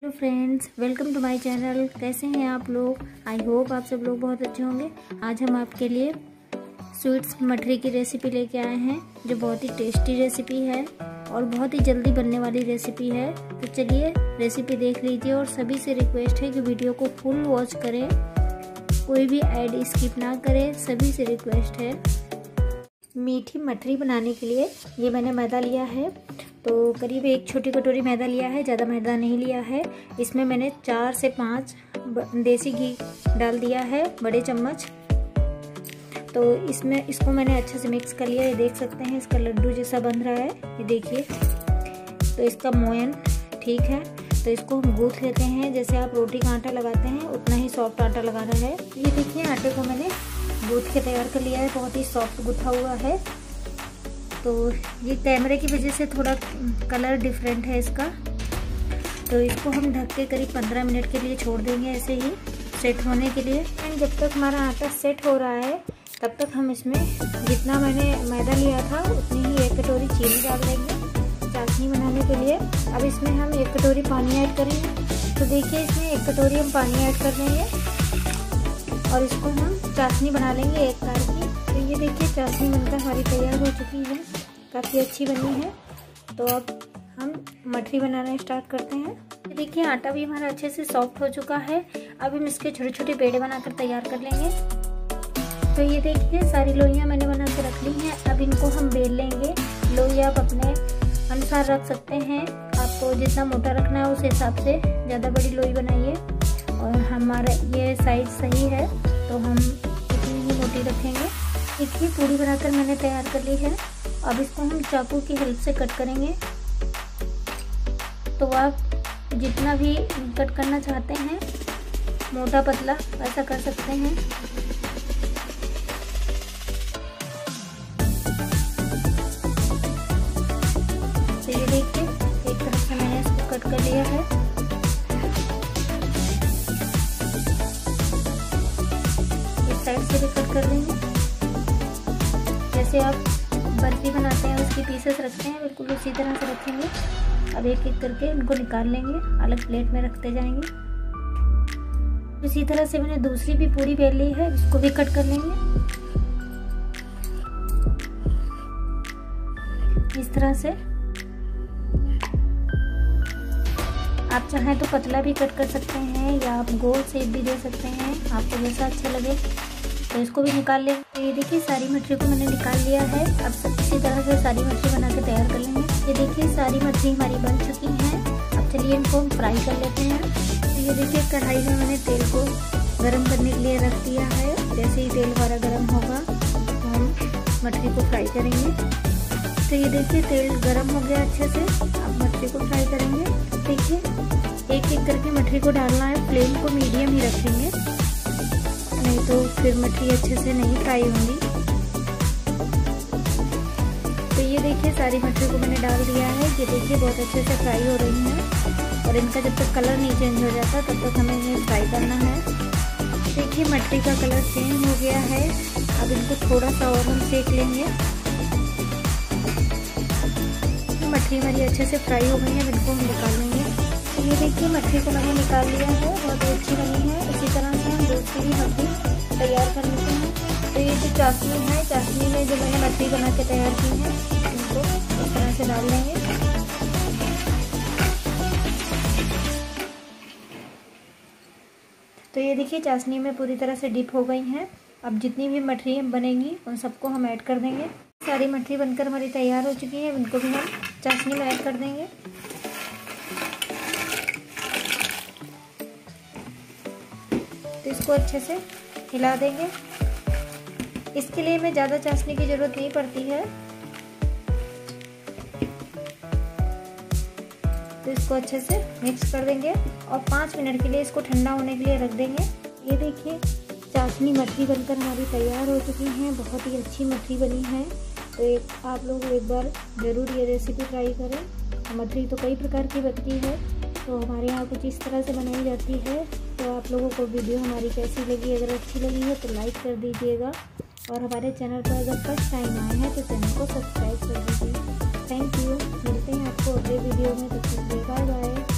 Hello friends, welcome to my channel. कैसे हैं आप लोग? आई होप आप सब लोग बहुत अच्छे होंगे। आज हम आपके लिए स्वीट्स मठरी की रेसिपी लेके आए हैं, जो बहुत ही टेस्टी रेसिपी है और बहुत ही जल्दी बनने वाली रेसिपी है। तो चलिए रेसिपी देख लीजिए और सभी से रिक्वेस्ट है कि वीडियो को फुल वॉच करें, कोई भी ऐड स्किप ना करें, सभी से रिक्वेस्ट है। मीठी मठरी बनाने के लिए ये मैंने मैदा लिया है, तो करीब 1 छोटी कटोरी मैदा लिया है, ज़्यादा मैदा नहीं लिया है। इसमें मैंने 4 से 5 देसी घी डाल दिया है, बड़े चम्मच। तो इसको मैंने अच्छे से मिक्स कर लिया। ये देख सकते हैं इसका लड्डू जैसा बन रहा है, ये देखिए। तो इसका मोयन ठीक है, तो इसको हम गूँथ लेते हैं। जैसे आप रोटी का आटा लगाते हैं उतना ही सॉफ्ट आटा लगाना है। ये देखिए आटे को मैंने गूँथ के तैयार कर लिया है, बहुत ही सॉफ्ट गूँथा हुआ है। तो ये कैमरे की वजह से थोड़ा कलर डिफरेंट है इसका। तो इसको हम ढक के करीब 15 मिनट के लिए छोड़ देंगे ऐसे ही सेट होने के लिए। एंड जब तक हमारा आटा सेट हो रहा है तब तक हम इसमें जितना मैंने मैदा लिया था उतनी ही 1 कटोरी चीनी डाल देंगे चाशनी बनाने के लिए। अब इसमें हम 1 कटोरी पानी ऐड करेंगे। तो देखिए इसमें 1 कटोरी हम पानी ऐड कर देंगे और इसको हम चाशनी बना लेंगे एक कार की। तो ये देखिए चाशनी बनकर हमारी तैयार हो चुकी है, काफ़ी अच्छी बनी है। तो अब हम मठरी बनाना स्टार्ट करते हैं। ये देखिए आटा भी हमारा अच्छे से सॉफ्ट हो चुका है। अब हम इसके छोटे छोटे पेड़े बनाकर तैयार कर लेंगे। तो ये देखिए सारी लोइयाँ मैंने बना के रख ली हैं। अब इनको हम बेल लेंगे। लोई आप अपने अनुसार रख सकते हैं, आपको जितना मोटा रखना है उस हिसाब से ज़्यादा बड़ी लोई बनाइए। और हमारा ये साइज सही है तो हम इतनी ही मोटी रखेंगे। देखिए पूरी बनाकर मैंने तैयार कर ली है। अब इसको हम चाकू की हेल्प से कट करेंगे। तो आप जितना भी कट करना चाहते हैं, मोटा पतला, वैसा कर सकते हैं। तो ये देखिए एक तरफ से मैंने इसको कट कर लिया है। साइड से भी कट कर देंगे। जैसे आप बर्फी बनाते हैं उसकी पीसेस रखते हैं, बिल्कुल उसी तरह से रखेंगे। अब एक एक करके इनको निकाल लेंगे, अलग प्लेट में रखते जाएंगे। इसी तरह से मैंने दूसरी भी पूरी बेल ली है, इसको भी कट कर लेंगे इस तरह से। आप चाहें तो पतला भी कट कर सकते हैं या आप गोल शेप भी दे सकते हैं, आपको जैसा अच्छा लगे। तो इसको भी निकाल लेंगे। तो ये देखिए सारी मछली को मैंने निकाल लिया है। अब इसी तरह से सारी मछली बना के तैयार कर लेंगे। ये देखिए सारी मछली हमारी बन चुकी हैं। अब चलिए इनको हम फ्राई कर लेते हैं। तो ये देखिए कढ़ाई में मैंने तेल को गर्म करने के लिए रख दिया है। जैसे ही तेल हमारा गर्म होगा तो हम मछली को फ्राई करेंगे। तो ये देखिए तेल गर्म हो गया अच्छे से। अब मछली को फ्राई करेंगे। देखिए एक एक करके मछली को डालना है। फ्लेम को मीडियम ही रखेंगे, नहीं तो फिर मछली अच्छे से नहीं फ्राई होंगी। तो ये देखिए सारी मछली को मैंने डाल दिया है। ये देखिए बहुत अच्छे से फ्राई हो रही हैं और इनका जब तक कलर नहीं चेंज हो जाता तब तक हमें इन्हें फ्राई करना है। देखिए मछली का कलर चेंज हो गया है। अब इनको थोड़ा सा और हम सेक लेंगे। मछली हमारी अच्छे से फ्राई हो गई है, इनको हम निकाल लेंगे। तो ये देखिए मछली को मैंने निकाल लिया है, बहुत अच्छी बनी है। इसी तरह से हम दूसरी भी मछली तैयार कर लेते हैं। तो ये जो चाशनी है, चाशनी में जो मैंने मछली बना के तैयार की है, इनको इस तरह से डाल लेंगे। तो ये देखिए चाशनी में पूरी तरह से डिप हो गई हैं। अब जितनी भी मछली बनेंगी उन सबको हम ऐड कर देंगे। सारी मछली बनकर हमारी तैयार हो चुकी है, इनको भी हम चाशनी में ऐड कर देंगे। तो इसको अच्छे से हिला देंगे। इसके लिए हमें ज़्यादा चाशनी की ज़रूरत नहीं पड़ती है। तो इसको अच्छे से मिक्स कर देंगे और 5 मिनट के लिए इसको ठंडा होने के लिए रख देंगे। ये देखिए चाशनी मछली बनकर हमारी तैयार हो चुकी हैं, बहुत ही अच्छी मछली बनी है। तो आप लोग एक बार ज़रूर ये रेसिपी ट्राई करें। मछली तो कई प्रकार की बनती है, तो हमारे यहाँ कुछ इस तरह से बनाई जाती है। तो आप लोगों को वीडियो हमारी कैसी लगी? अगर अच्छी लगी है तो लाइक कर दीजिएगा और हमारे चैनल पर अगर फर्स्ट टाइम आए हैं तो चैनल को सब्सक्राइब कर दीजिए। Thank you. मिलते हैं आपको अगले वीडियो में, तब तक बाय बाय।